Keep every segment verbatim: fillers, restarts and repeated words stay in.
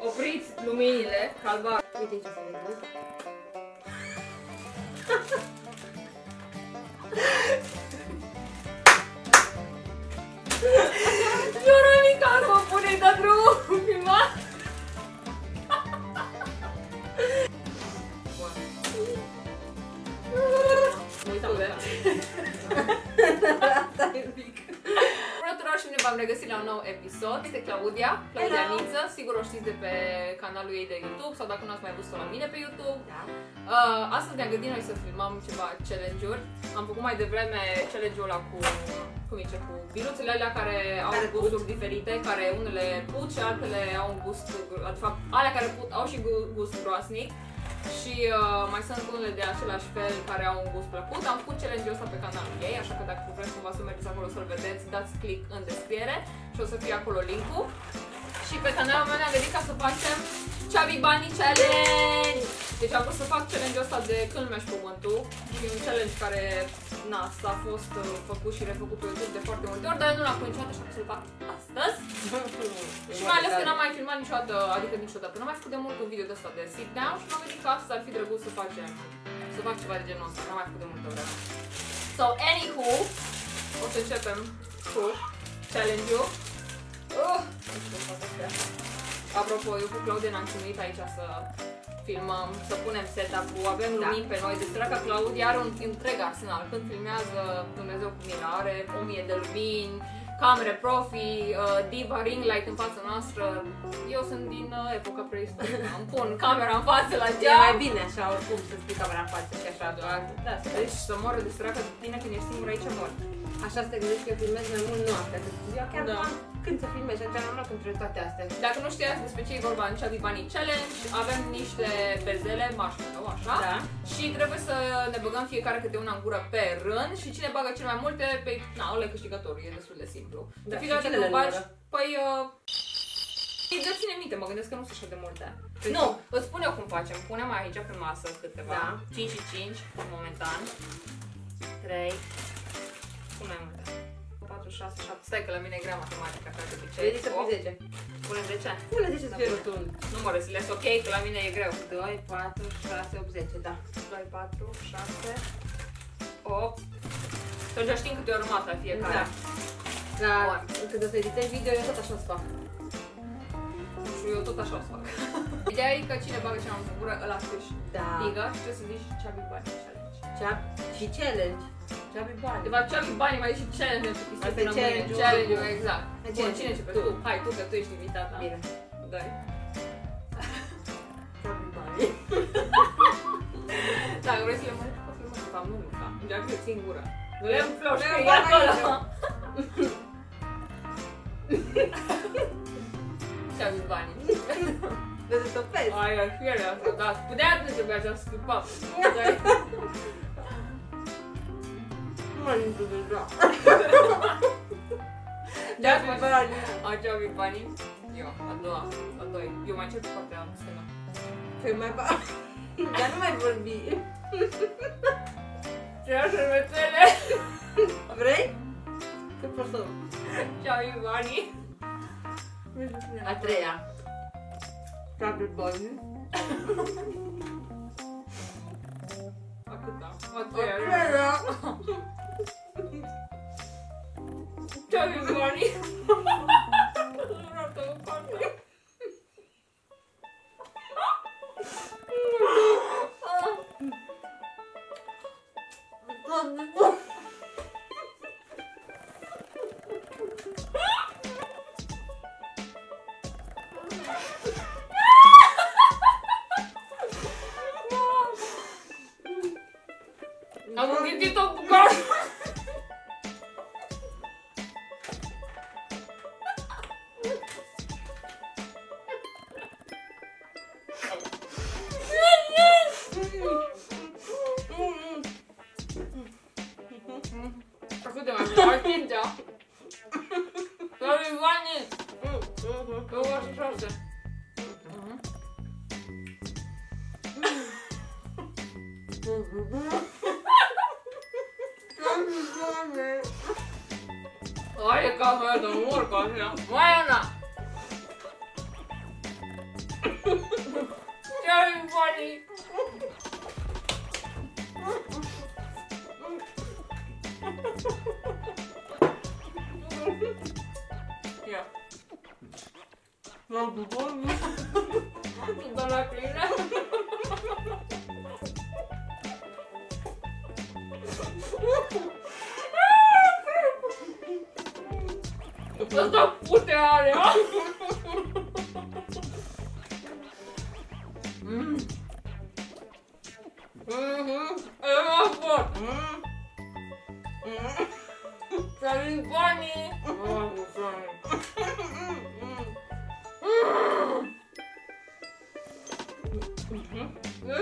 Opriți luminile, calvar. Uite ce să vedem. Veronica, mă pune de drumul filmat. Mă uitam de asta e un pic. Bună tuturor și bine v-am regăsit la un nou episod. Este Claudia, Claudia Niță. Sigur o știți de pe canalul ei de YouTube sau dacă nu ați mai văzut-o la mine pe YouTube. Da. Uh, astăzi ne-am gândit noi să filmăm ceva challenge-uri. Am făcut mai devreme challenge-ul ăla cu, cum zice, cu biluțele alea care au care gusturi put. diferite, care unele put și altele au un gust, de fapt, alea care put au și gust groasnic. Și uh, mai sunt unele de același fel care au un gust plăcut. Am făcut challenge-ul ăsta pe canalul ei, așa că dacă vreți cumva să mergeți acolo să-l vedeți, dați click în descriere și o să fie acolo link-ul. Și pe canalul meu ne-am gândit ca să facem Chubby Bunny Challenge! Deci am vrut să fac challenge-ul ăsta de când mergi pământul. E un challenge care, na, s-a fost uh, făcut și refăcut pe YouTube de foarte multe ori, dar eu nu l-am făcut niciodată și am să-l fac astăzi. Și mai ales că n-am mai filmat niciodată, adică niciodată, n-am mai făcut de mult un video de ăsta de sit down și m-am gândit că astăzi ar fi drăguț să facem, să fac ceva de genul ăsta, n-am mai făcut de multă vreme. So, anywho, o să începem cu challenge-ul. Uh, Apropo, eu cu Claudia ne-am chinuit aici să filmăm, să punem setup-ul, avem lumini da. pe noi, deci săraca Claudia are un întreg arsenal. Când filmează, Dumnezeu cu mine, are o mie de lumini, camere profi, uh, diva ring light în fața noastră. Eu sunt din uh, epoca preistorică, îmi pun camera în față la geam. E mai bine așa, oricum, să-ți pui camera în față și așa. Da, da, să vezi și să moră de săraca de tine când ești singur aici, mor. Așa să te gândești că eu filmez mai mult noaptea, că eu chiar da. am când să filmez, atunci am luat între toate astea. Dacă nu știați despre ce e vorba în Chubby Bunny Challenge, avem niște bezele, marshmallow, așa, da. și trebuie să ne băgăm fiecare câte una în gură pe rând și cine bagă cel mai multe, pe, na, ăla e câștigătorul, e destul de simplu. Da, de fiecare dată când bagi, păi, uh, dă ține minte, mă gândesc că nu sunt așa de multe. Păi nu, îți spun eu cum facem, punem aici pe masă câteva, da. cinci și cinci, momentan, trei, pun mai multe. patru, șase, șapte, stai că la mine e grea matematica, ca de obicei. Vezi să pui zece. Punem zece? Pune zece să fie rotund. Numără, să le ok, că la mine e greu. doi, patru, șase, opt, zece, da. doi, patru, șase, opt. Atunci știm câte ori rămas la fiecare. Da. Dar când o să editez video, eu tot așa o să fac. Și eu tot așa o să fac. Ideea e că cine bagă cea mai gură, ăla câștigă și trebuie să zici Chubby Bunny Challenge. Și challenge. Chubby Bunny. De fapt, Chubby Bunny mai zici și challenge pentru că asta e challenge-ul. Challenge-ul, exact. Bun, cine începe? Tu. Hai, tu, că tu ești invitata. Bine. Doi. Chubby Bunny. Dacă vrei să le mănânci, poți să le mănânci. De fapt, nu mânca. Încearcă să țin gura. Nu le împloși, că e acolo. Chubby Bunny. De te topezi. Ai, ar fi alea asta, da. Putea atât să bea, ți-am scăpat. Nu mă nici deja. Chubby Bunny. A, Chubby Bunny. Eu, a doua, a doi. Eu mai încep partea stânga. Păi mai ba... Dar nu mai vorbi. Ce ia șervețele? Vrei? Că pot să... Chubby Bunny. A treia. Chubby Bunny. Atâta. A treia. A treia. Chubby Bunny. Am înghițit-o cu gol! Ascultă, mai mult, atinge-a! Chubby Bunny! Eu o așa șase. Hai, camera, mă urcă așa. Mai una! bunny! Ia. M-am bubon. Doamna Clina. Asta pute are! Mm. Mhm. E mai bun! Mm. Mm. Salut, bunny! Oh, bunny. Mm. Mhm.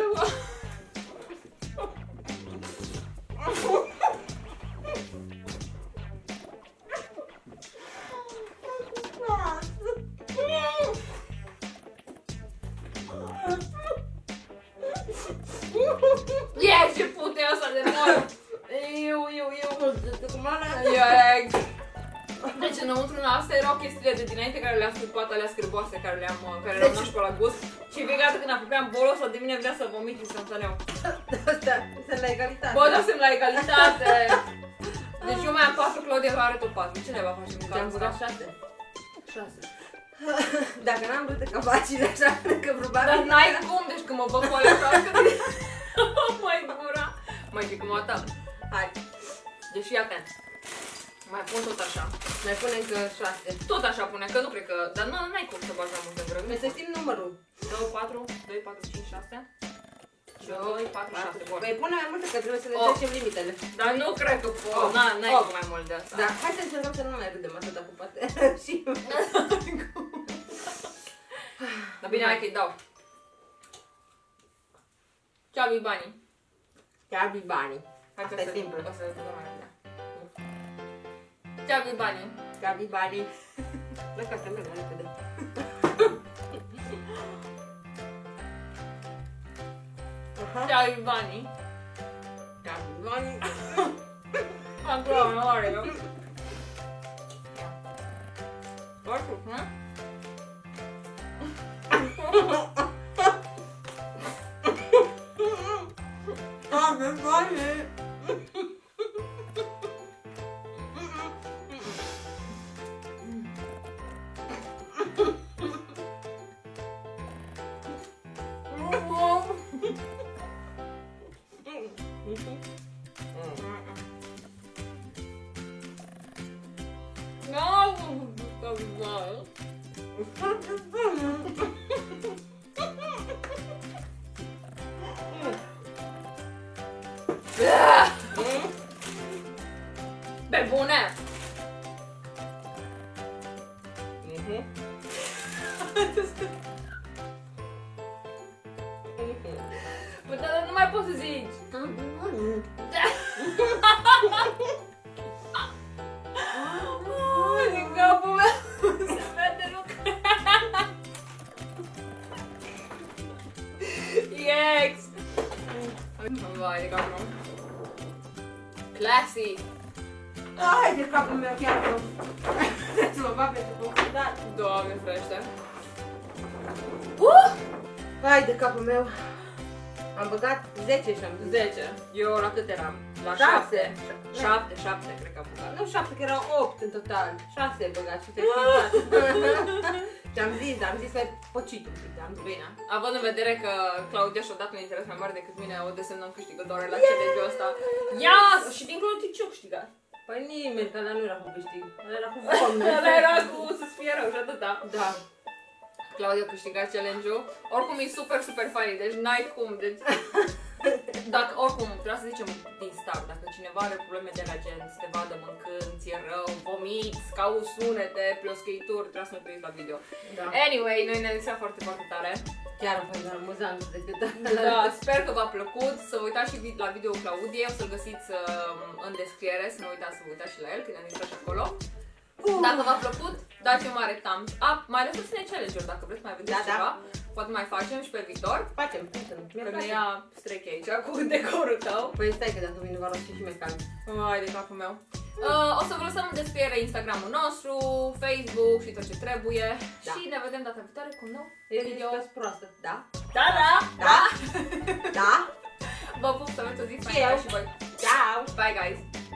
Ia ce pute asta de mor! Iu, iu, iu! Iurex! Deci înăuntru în asta erau chestiile de dinainte care le-am scuipat, alea scârboase care le-am, care le-am nașpa la gust. Și fiecare dată când apropiam bolul ăsta de mine vrea să vomit instantaneu. Asta, sunt la egalitate. Bă, dar sunt la egalitate! Deci eu mai am patru, Claudia are tot patru. Ce ne-va face în Am băgat asta? șase. Șase. Dacă n-am vrut de capacile așa, că probabil... Dar n-ai cum, deci când mă văd cu alea așa, că mai gura. Mai zic cum o ta. Hai, Deci fii atent. Mai pun tot așa. mai pune încă șase. Tot așa pune, că nu cred că... Dar nu, n-ai cum să bagi mai multe vreme. Trebuie să știm numărul. doi, patru, doi, patru, cinci, șase. doi, patru, șase, bun. Păi pune mai multe că trebuie să ne Oh. trecem limitele. Dar nu cred că pot. Oh. Na, n-ai Oh. cum mai mult de asta. Da, hai să încercăm să nu mai râdem atâta cu poate. Și... Dar bine, hai că-i dau. Ce-a banii? Chiar banii. Hai că Asta e să- simplu. O să dăm mai repede. Ce-a banii? Chiar banii. Bă, că asta merg mai repede. Aha. Ce-a banii? Chiar banii. Am gura mai mare, eu. Foarte, nu? Chiar banii. Pe bune! Bă, dar nu mai poți să zici! Oh, din capul meu se vede lucrul! Yex! Vai, de capul meu! Classy! Ai de capul meu chiar că... Să mă bag pentru confundat. Doamne frește! Uh! Hai de capul meu. Am băgat zece și am zis. zece. Eu la cât eram? La Șapte. șapte. șapte, șapte, cred că am băgat. Nu șapte, că erau opt în total. șase ai băgat și te-ai Și am zis, am zis să ai păcit un pic, am zis. Bine, având în vedere că Claudia și-a dat un interes mai mare decât mine, o desemnăm câștigătoare la challenge-ul ăsta. Yes! Și dincolo de ce-o câștigat? Păi nimeni, că ăla nu era cu câștig. Ăla era cu vom. Ăla era cu să-ți fie rău și atâta. Da. Claudia a câștigat challenge-ul. Oricum e super, super funny, deci n-ai cum, deci... Dacă, oricum, vreau să zicem din start, dacă cineva are probleme de la gen, să te vadă mâncând, ți-e rău, vomiți, cauți sunete, plioschăituri, trebuie să ne priți la video. Da. Anyway, noi ne-am distrăm foarte, foarte tare. Chiar a fost amuzant decât Da, sper că v-a plăcut. Să vă uitați și la video Claudiei, o să-l găsiți uh, în descriere, să nu uitați să vă uitați și la el, că ne-am distrat și acolo. Uh. Dacă v-a plăcut, dați un mare thumbs up, mai lăsați-ne challenge-uri dacă vreți mai vedeți Da, da. ceva. Poate mai facem și pe viitor. Facem, facem. Că ne ia strec aici cu decorul tău. Păi stai că dacă vine va rosti și mai cald. Hai de capul meu. Uh, o să vă lăsăm în descriere Instagramul nostru, Facebook și tot ce trebuie. Da. Și ne vedem data viitoare cu un nou Eu video. zic că proastă, da? Da, da, Da? da. mai eu. și voi. Ciao! Bye, guys!